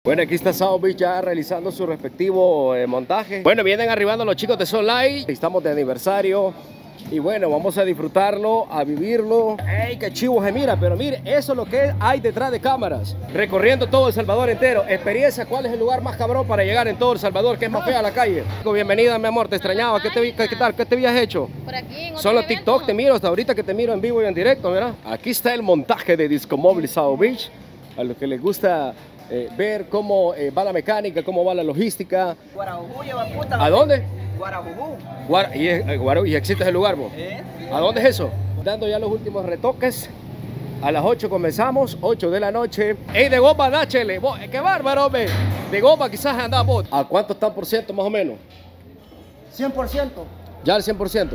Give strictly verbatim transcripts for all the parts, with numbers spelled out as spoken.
Bueno, aquí está South Beach ya realizando su respectivo eh, montaje. Bueno, vienen arribando los chicos de Sunlight. Estamos de aniversario. Y bueno, vamos a disfrutarlo, a vivirlo. ¡Ey, qué chivo se mira! Pero mire, eso es lo que hay detrás de cámaras. Recorriendo todo El Salvador entero. Experiencia, ¿cuál es el lugar más cabrón para llegar en todo El Salvador? Que es más fea la calle. Bienvenida, mi amor, te extrañaba. ¿Qué, te, qué, qué tal? ¿Qué te habías hecho? Por aquí, en otro Solo evento. TikTok te miro, hasta ahorita que te miro en vivo y en directo, ¿verdad? Aquí está el montaje de Disco Móvil South Beach. A los que les gusta eh, ver cómo eh, va la mecánica, cómo va la logística. Guarajujú lleva puta. ¿A dónde? Guarajujú. Guar y, eh, Guaro- y existe ese lugar, vos. ¿Eh? ¿A dónde es eso? Dando ya los últimos retoques. A las ocho comenzamos, ocho de la noche. ¡Ey, de goma, dáchele! Vos, ¡qué bárbaro, hombre! De goma quizás andás vos. ¿A cuánto están por ciento más o menos? cien por ciento. Ya al cien por ciento.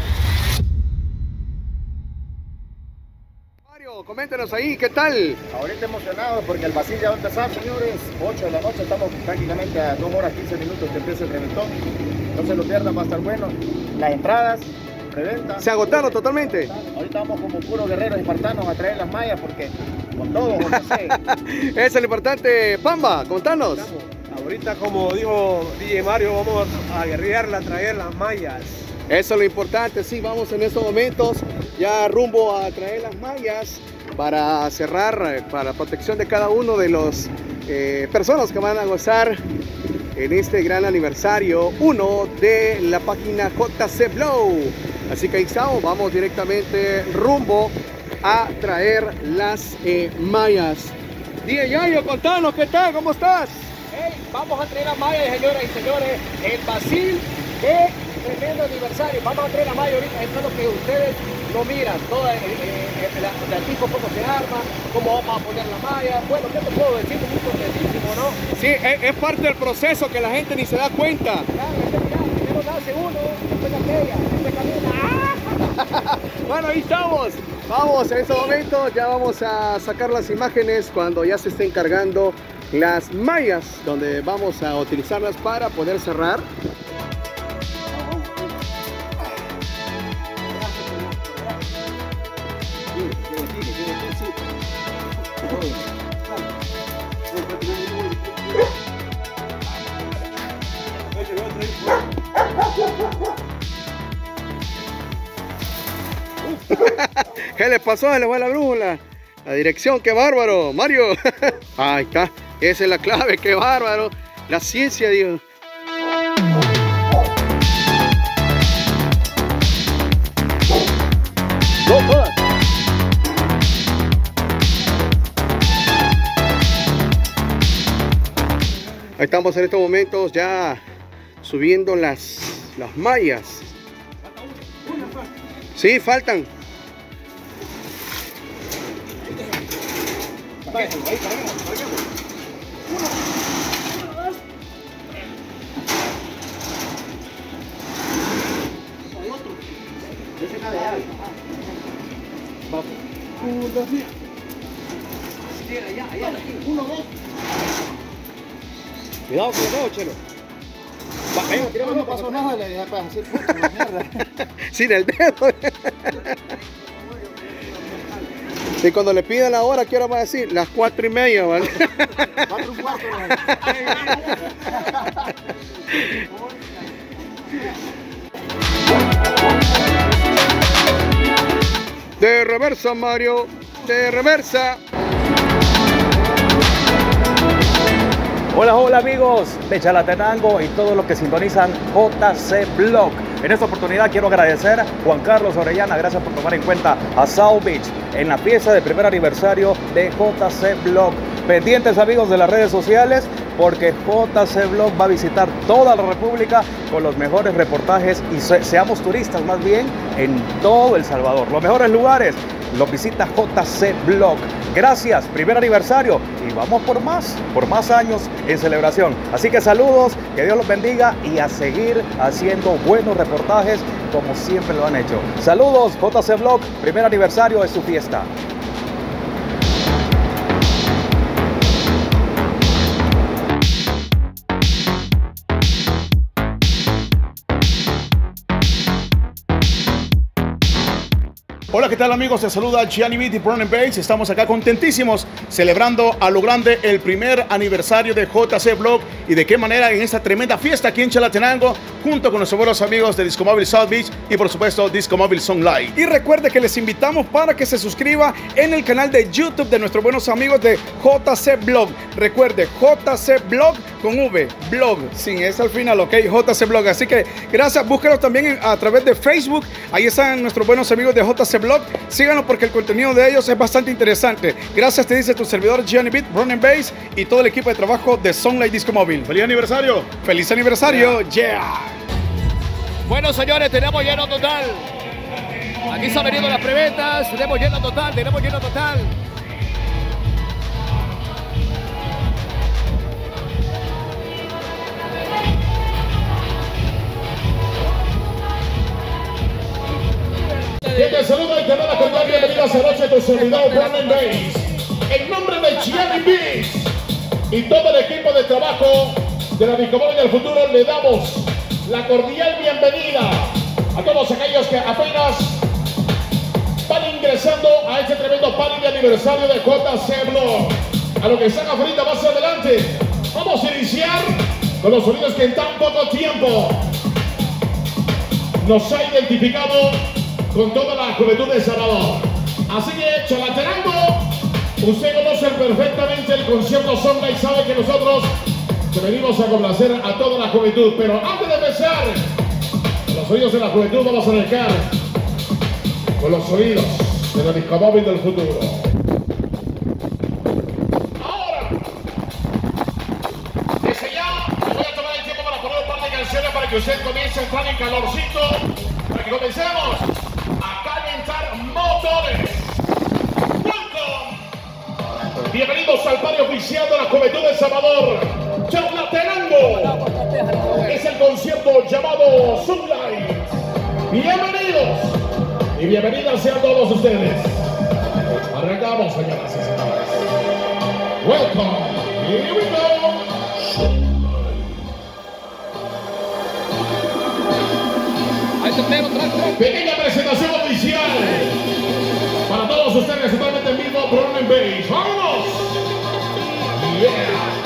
Mario, coméntenos ahí, ¿qué tal? Ahorita emocionados porque el vacío ya va a empezar, señores. ocho de la noche, estamos prácticamente a dos horas quince minutos que empiece el reventón. No se lo pierdan, va a estar bueno. Las entradas, preventa. ¿Se agotaron totalmente? Ahorita vamos como puros guerreros espartanos a traer las mallas porque con todo, con no sé. Eso es lo importante. Pamba, contanos. Ahorita, como dijo D J Mario, vamos a guerrearla, a traer las mallas. Eso es lo importante, sí, vamos en estos momentos ya rumbo a traer las mallas para cerrar, eh, para protección de cada uno de los eh, personas que van a gozar en este gran aniversario uno de la página J C Blow. Así que ahí estamos, vamos directamente rumbo a traer las eh, mallas. D J Yayo, contanos, ¿qué tal? ¿Cómo estás? Hey, vamos a traer las mallas, señoras y señores, el Basil de tremendo aniversario. Vamos a traer la malla ahorita, esto es lo que ustedes lo miran, toda eh, eh, la, la tipo cómo se arma, cómo vamos a poner la malla. Bueno, ¿qué te puedo decir? Muy contentísimo, ¿no? Sí, es, es parte del proceso que la gente ni se da cuenta. Claro, ya, primero nace uno, después aquella, después camina. Bueno, ahí estamos. Vamos, en este momento ya vamos a sacar las imágenes cuando ya se estén cargando las mallas, donde vamos a utilizarlas para poder cerrar. ¿Qué le pasó? Se le fue la brújula. La dirección, qué bárbaro, Mario. Ahí está, esa es la clave, qué bárbaro. La ciencia, Dios. Go, go. Ahí estamos en estos momentos ya subiendo las, las mallas. Sí, faltan. Cuidado con los dedos, Chelo. Va, venga, tirame, No pasó nada, le dije para hacer puta la mierda. sin el dedo. Y cuando le piden la hora, ¿qué hora va a decir? Las cuatro y media, ¿vale? Cuatro y cuarto. De reversa, Mario. De reversa. Hola, hola amigos de Chalatenango y todos los que sintonizan J C Blog. En esta oportunidad quiero agradecer a Juan Carlos Orellana, gracias por tomar en cuenta a South Beach en la fiesta de primer aniversario de J C Blog. Pendientes amigos de las redes sociales porque J C Blog va a visitar toda la República con los mejores reportajes y se seamos turistas más bien en todo El Salvador. Los mejores lugares los visita J C Blog. Gracias, primer aniversario y vamos por más, por más años en celebración. Así que saludos, que Dios los bendiga y a seguir haciendo buenos reportajes como siempre lo han hecho. Saludos, J C Blog, primer aniversario de su fiesta. Hola, ¿qué tal amigos? Te saluda Gianni Beat y Brown and Bass. Estamos acá contentísimos celebrando a lo grande el primer aniversario de J C Blog y de qué manera en esta tremenda fiesta aquí en Chalatenango junto con nuestros buenos amigos de Disco Móvil South Beach y por supuesto Disco Móvil Sunlight. Y recuerde que les invitamos para que se suscriba en el canal de YouTube de nuestros buenos amigos de J C Blog. Recuerde, J C Blog con V, blog, sin S al final, ok, J C Blog. Así que gracias, búsquenos también a través de Facebook. Ahí están nuestros buenos amigos de J C Blog. Síganos porque el contenido de ellos es bastante interesante. Gracias, te dice tu servidor Gianni Beat, Brown and Bass y todo el equipo de trabajo de Sunlight Disco Móvil. ¡Feliz aniversario! ¡Feliz aniversario! ¡Yeah! Bueno, señores, tenemos lleno total. Aquí se han venido las preventas. Tenemos lleno total, tenemos lleno total. Quien te saluda y te da la cordial bienvenida esta noche a tu servidor Brown and Bass. En nombre de Gianni Beat y todo el equipo de trabajo de la Disco Móvil del futuro, le damos la cordial bienvenida a todos aquellos que apenas van ingresando a este tremendo party de aniversario de J C Blog. A lo que están afuera más adelante, vamos a iniciar con los sonidos que en tan poco tiempo nos ha identificado con toda la juventud de Salvador. Así que, Chalatenango, usted conoce perfectamente el concierto Sunlight, sabe que nosotros te venimos a complacer a toda la juventud. Pero antes de empezar con los sonidos de la juventud, vamos a arrancar con los sonidos de la Disco Móvil del futuro. Ahora, desde ya, voy a tomar el tiempo para poner un par de canciones para que usted comience a entrar en calorcito, para que comencemos a calentar motores. Welcome. Bienvenidos al party oficial de la juventud de Salvador, Chalatenango. Es el concierto llamado Sunlight. Bienvenidos y bienvenidas sean todos ustedes. Arrancamos, señoras y señores. Welcome. Here we go. Pequeña presentación oficial para todos ustedes totalmente en vivo, Brown and Bass. ¡Vámonos! Yeah.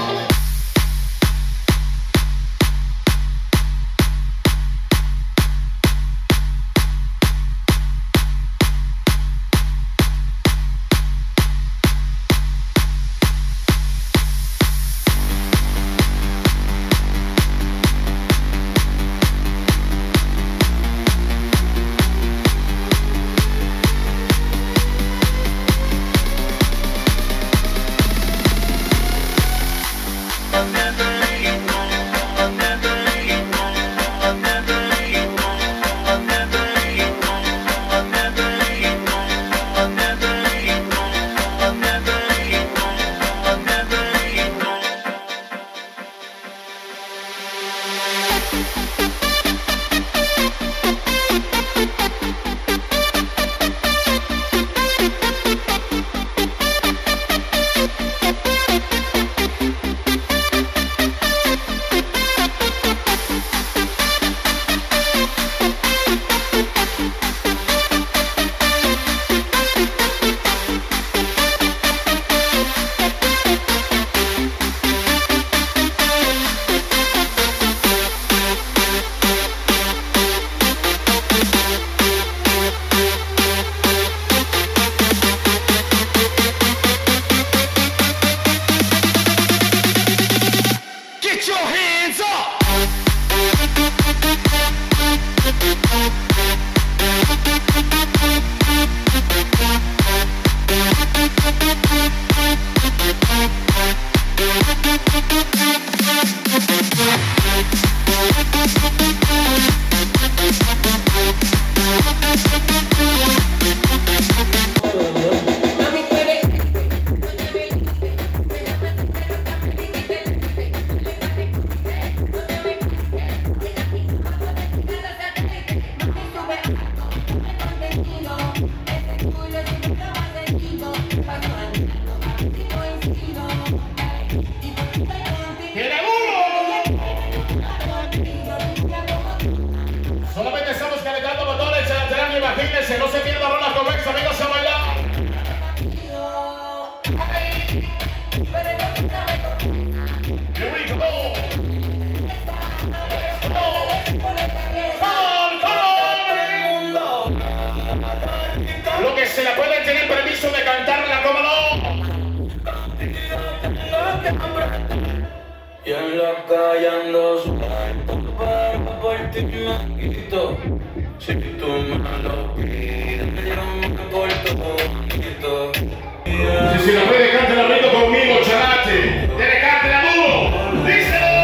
Y en la calle ando suelto para partir manguito. Si tú me lo pides, yo me porto bonito. Si la puede cantar la rico conmigo, Charate. Tiene cántela duro. Díselo.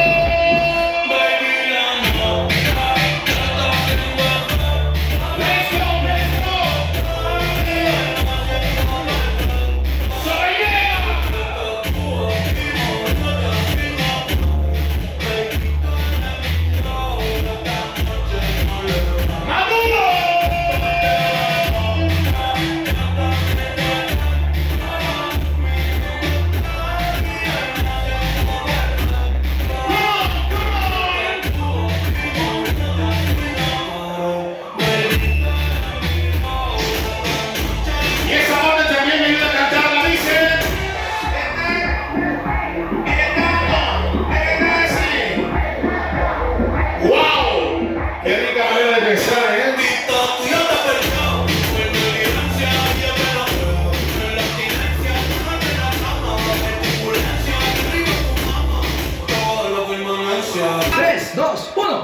tres, dos, uno.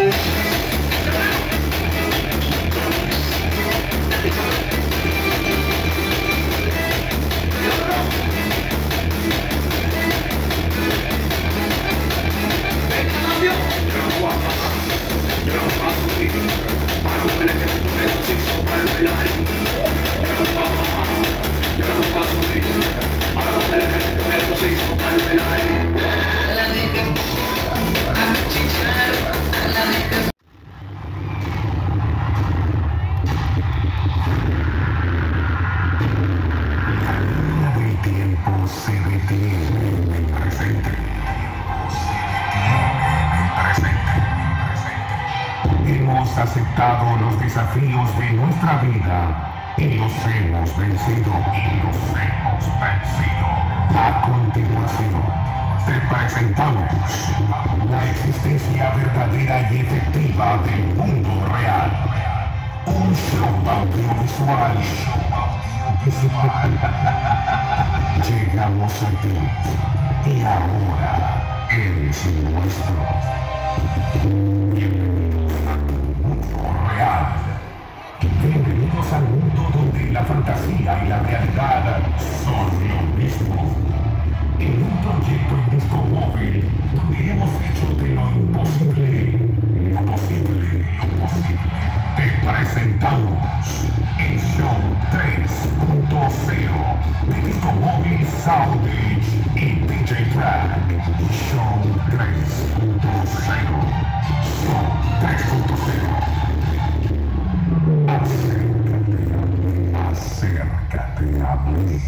Se detiene en el presente. Se detiene en el presente. Hemos aceptado los desafíos de nuestra vida y los hemos vencido. Y los hemos vencido. A continuación, te presentamos la existencia verdadera y efectiva del mundo real. Un show audiovisual. Llegamos a ti y ahora eres nuestro. Bienvenidos a tu mundo real. Bienvenidos al mundo donde la fantasía y la realidad son lo mismo. En un proyecto en disco móvil donde hemos hecho de lo imposible lo posible, lo posible. Te presentamos el show tres punto cero de disco móvil Soundbeach y D J Track. Show tres punto cero. Show tres punto cero. Acércate a mí. Acércate a mí.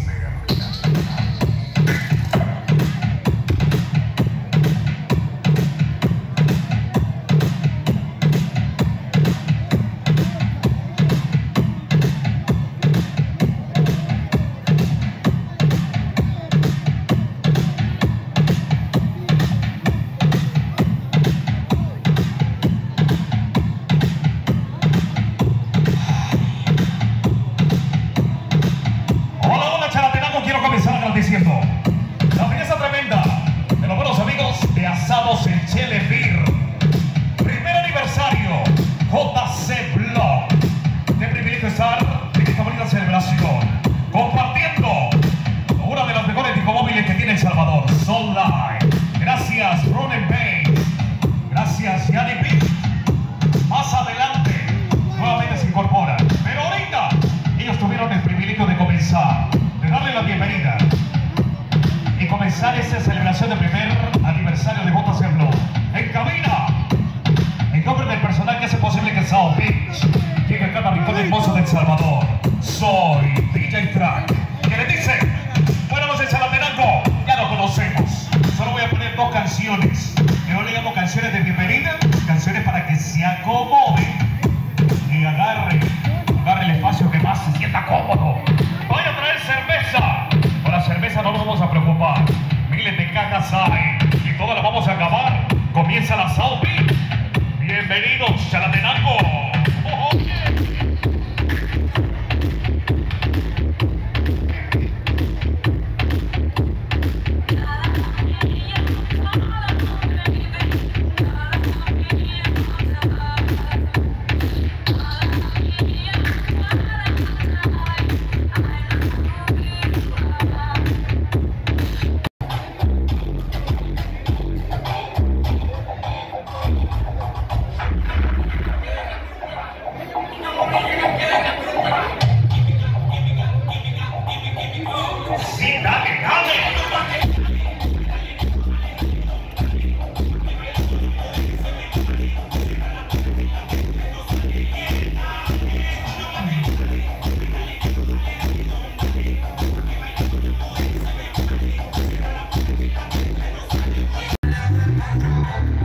La pieza tremenda de los buenos amigos de Asados en Chele Beer. Primer aniversario J C Block. Qué privilegio estar en esta bonita celebración, compartiendo una de las mejores discomóviles que tiene El Salvador, Soul Live. Gracias Run and Bass. Gracias Yanni Beat. Más adelante nuevamente se incorporan, pero ahorita ellos tuvieron el privilegio de comenzar, de darle la bienvenida y comenzar esta celebración de primer aniversario de J C Block. En cabina, en nombre del personal que hace posible que South Beach llegue a cada rincón hermoso de El Salvador, soy D J Track, que le dice: buenas noches, Chalatenango. Ya lo conocemos, solo voy a poner dos canciones, que no le llamo canciones de bienvenida, canciones para que se acomode y agarre, agarre el espacio que más se sienta cómodo. Voy a traer cerveza. Con la cerveza no nos vamos a preocupar. Miles de cajas hay y todas las vamos a acabar. Comienza la South Beach. Bienvenidos, Chalatenango. Oh, oh, yeah.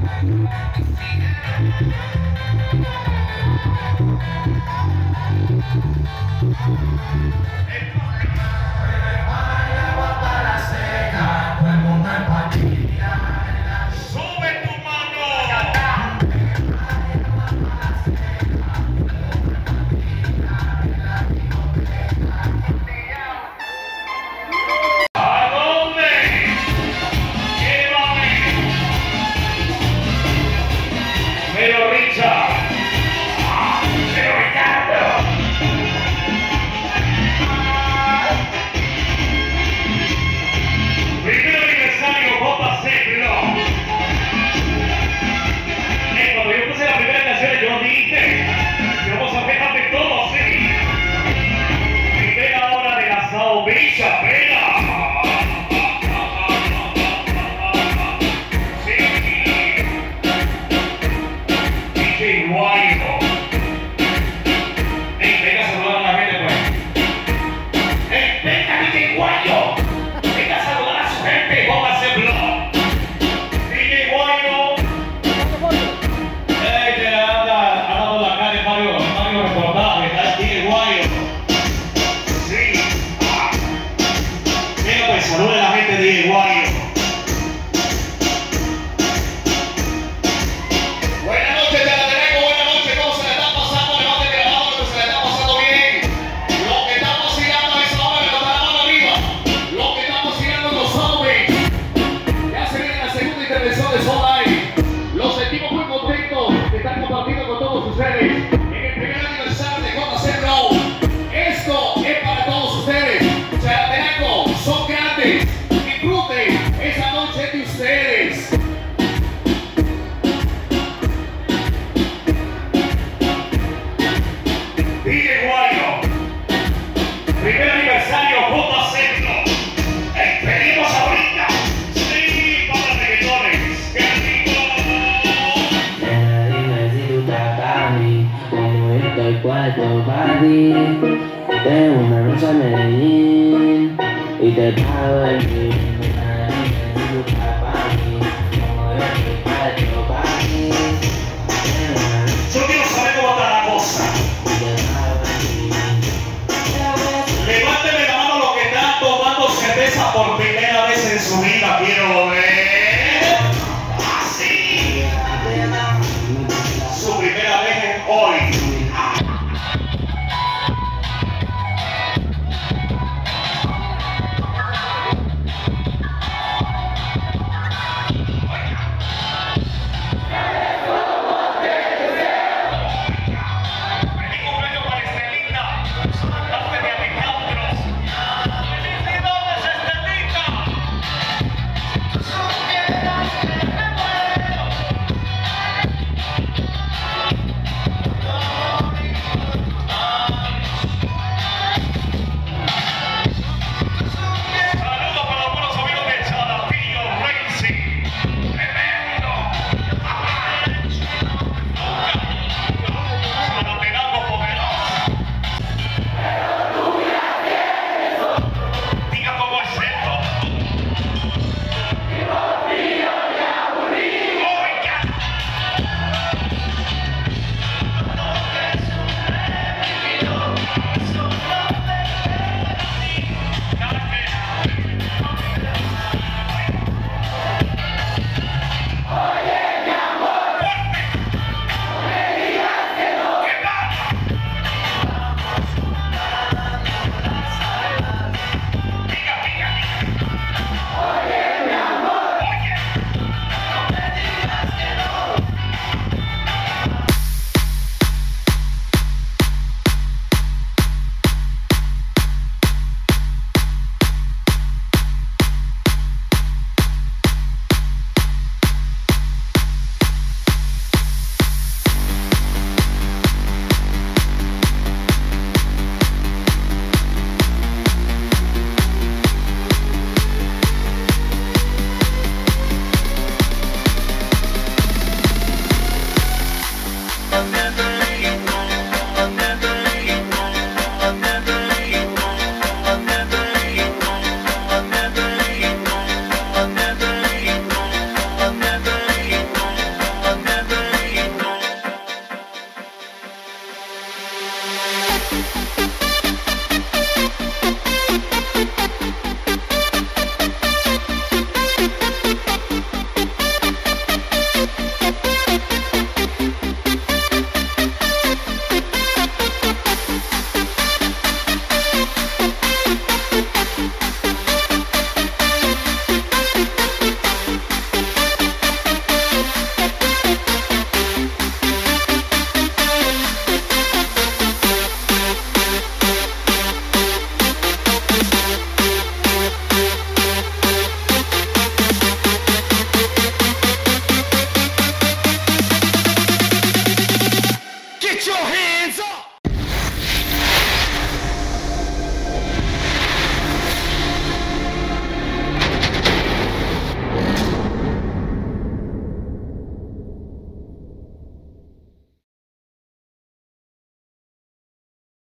Tengo una rosa en Medellín y te pago el fin. Yo quiero saber cómo está la cosa. Levánteme la mano los que están tomando cerveza por primera vez en su vida. Quiero ver. Así. Su primera vez es hoy.